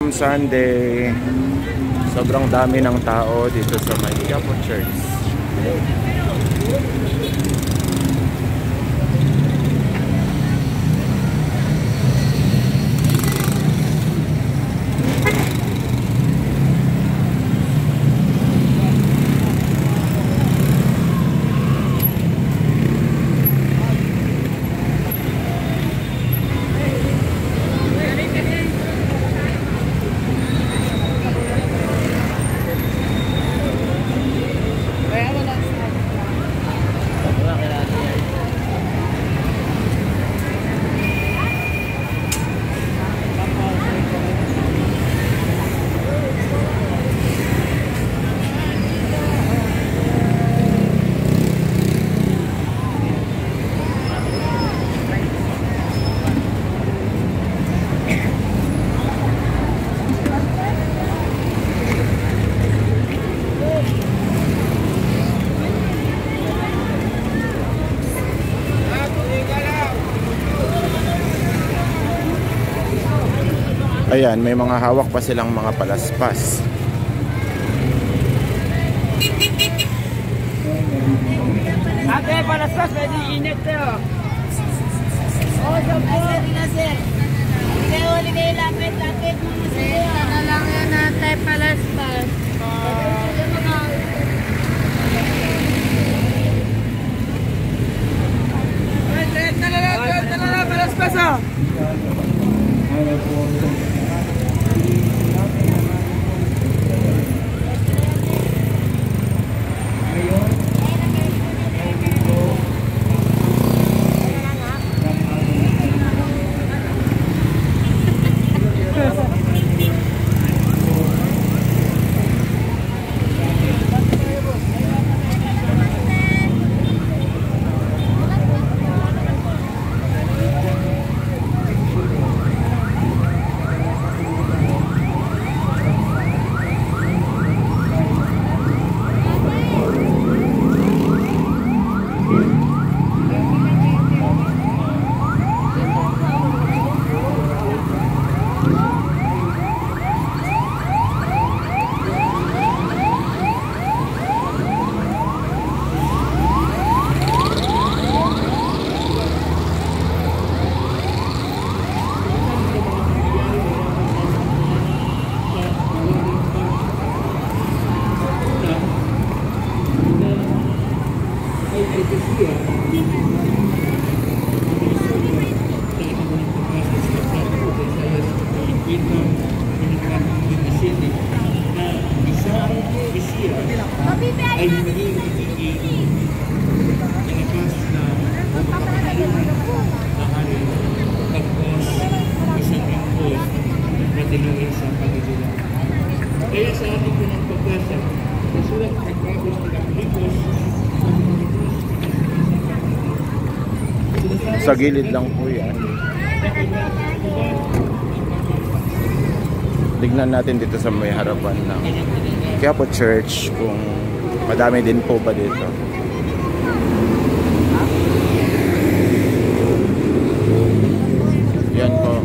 Sunday, sobrang dami ng tao dito sa Quiapo Church. Ayan, may mga hawak pa silang mga palaspas. Ate, palaspas, pwede init tayo. Oo, sir. Huli kayo lapit mga sir. Ano lang yan ate, palaspas. Palaspas ah. Kaya sa ating pinang pagbasa, nasulat ng Catholics ng Katolikos sa gilid lang po yan. Tignan natin dito sa may harapan ng Quiapo Church kung madami din po ba dito. Yan po.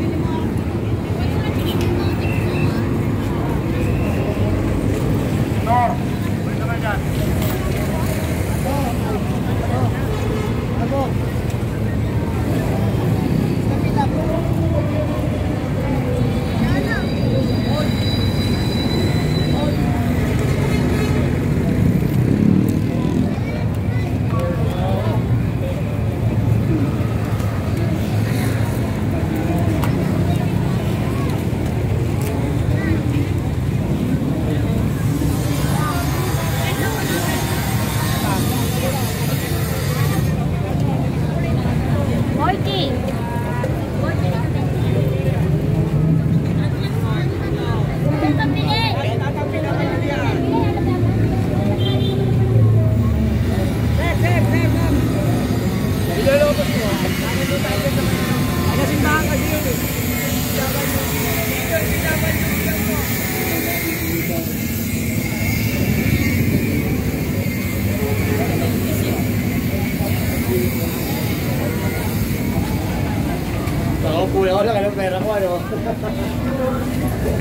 Ako lang, anong pera ko, ano?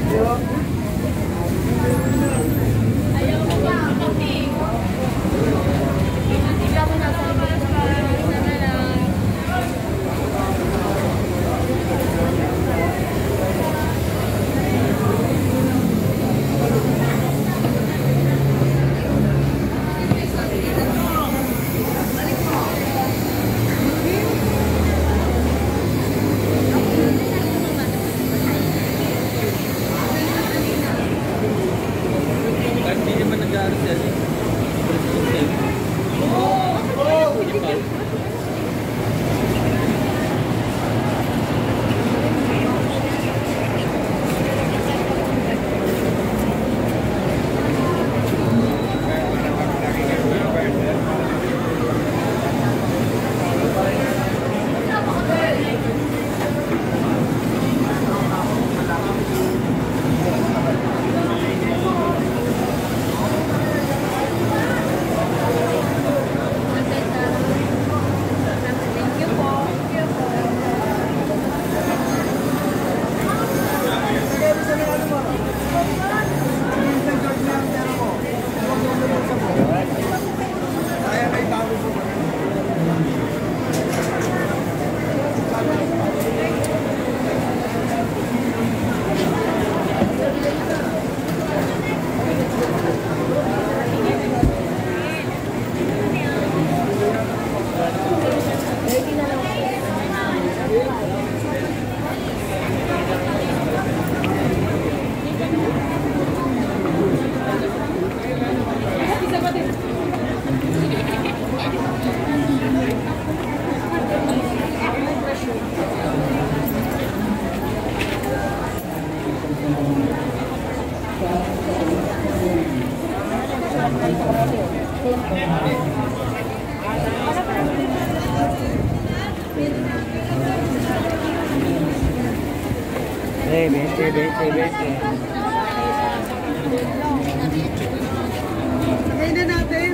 Sabay na natin.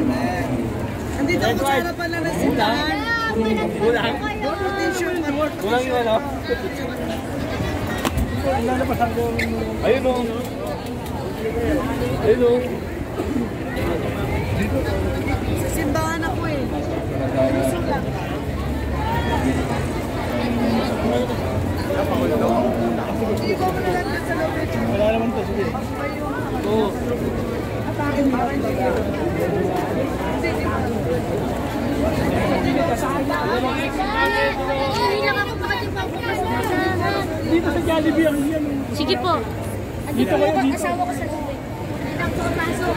Andito ako sa harapan lang ng simbahan. Kulang? Kulang yung ano? Ayun o. Ayun o. Sa simbahan ako eh. Gusto lang. Iba mo na lang sa loob. Wala naman to, sige. Oo. Atakin mo. Dito sa Jollibee ang yan. Sige po. Dito kayo, dito. Asawa ko sa loob. Dito ako pasok.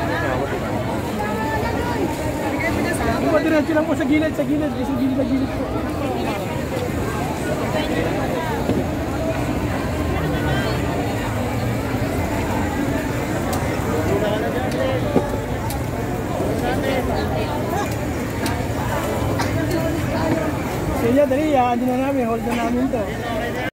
Diretso lang po sa gilid, sa gilid. Sa gilid po. Sige, dali, andun na namin, hold na namin to.